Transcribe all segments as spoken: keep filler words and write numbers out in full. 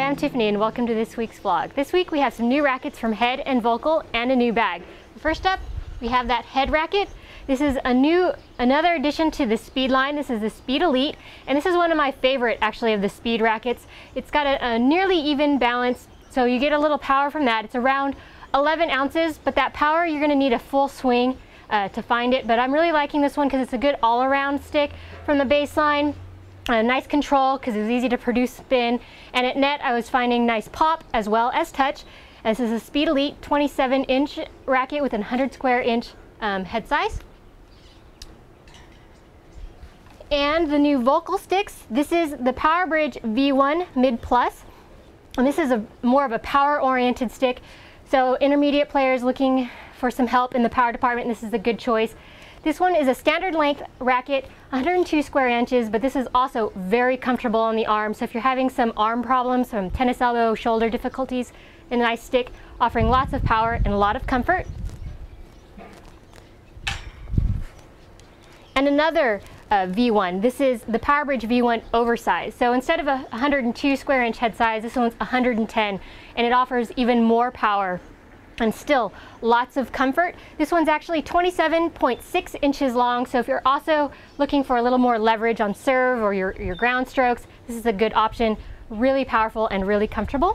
I'm Tiffany and welcome to this week's vlog. This week we have some new rackets from Head and Volkl and a new bag. First up, we have that Head racket. This is a new, another addition to the Speed line. This is the Speed Elite, and this is one of my favorite actually of the Speed rackets. It's got a, a nearly even balance, so you get a little power from that. It's around eleven ounces, but that power you're gonna need a full swing uh, to find it. But I'm really liking this one because it's a good all-around stick from the baseline. A nice control because it's easy to produce spin, and at net I was finding nice pop as well as touch. And this is a Speed Elite twenty-seven inch racket with a one hundred square inch um, head size. And the new Volkl sticks. This is the Power Bridge V one Midplus, and this is a more of a power oriented stick, so intermediate players looking for some help in the power department, this is a good choice. This one is a standard length racket, one hundred two square inches, but this is also very comfortable on the arm. So if you're having some arm problems, some tennis elbow, shoulder difficulties, a nice stick offering lots of power and a lot of comfort. And another uh, V one, this is the Power Bridge V one Oversize. So instead of a one hundred two square inch head size, this one's one hundred ten, and it offers even more power and still lots of comfort. This one's actually twenty-seven point six inches long, so if you're also looking for a little more leverage on serve or your, your ground strokes, this is a good option. Really powerful and really comfortable.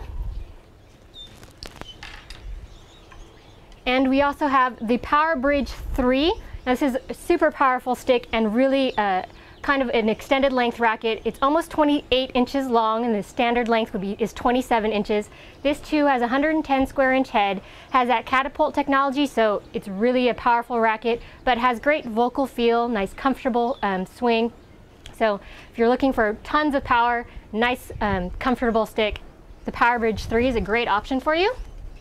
And we also have the Power Bridge three. Now, this is a super powerful stick and really uh, kind of an extended length racket. It's almost twenty-eight inches long, and the standard length would be is twenty-seven inches. This too has a one hundred ten square inch head, has that catapult technology, so it's really a powerful racket, but has great Volkl feel, nice comfortable um, swing. So if you're looking for tons of power, nice um, comfortable stick, the Power Bridge three is a great option for you.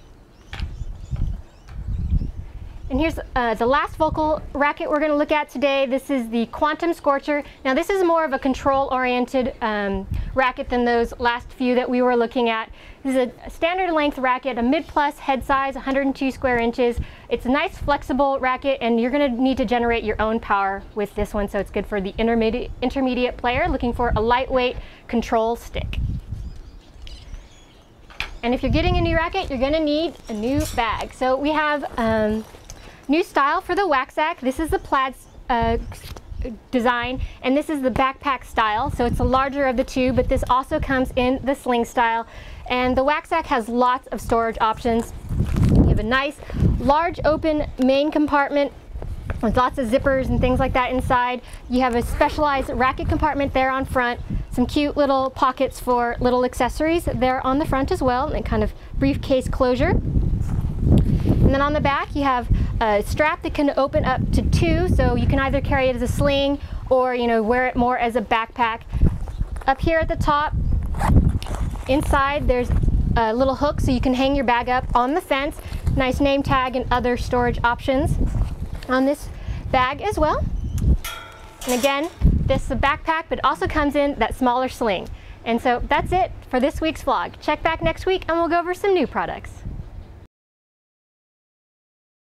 And here's uh, the last Volkl racket we're going to look at today. This is the Quantum Scorcher. Now this is more of a control-oriented um, racket than those last few that we were looking at. This is a standard length racket, a mid-plus head size, one hundred two square inches. It's a nice flexible racket, and you're going to need to generate your own power with this one, so it's good for the intermediate, intermediate player looking for a lightweight control stick. And if you're getting a new racket, you're going to need a new bag. So we have um, new style for the Whak Sak. This is the plaid uh, design, and this is the backpack style. So it's the larger of the two, but this also comes in the sling style. And the Whak Sak has lots of storage options. You have a nice, large open main compartment with lots of zippers and things like that inside. You have a specialized racket compartment there on front, some cute little pockets for little accessories there on the front as well, and kind of briefcase closure. And then on the back you have a strap that can open up to two, so you can either carry it as a sling or, you know, wear it more as a backpack. Up here at the top, inside, there's a little hook so you can hang your bag up on the fence. Nice name tag and other storage options on this bag as well. And again, this is a backpack, but also comes in that smaller sling. And so that's it for this week's vlog. Check back next week and we'll go over some new products.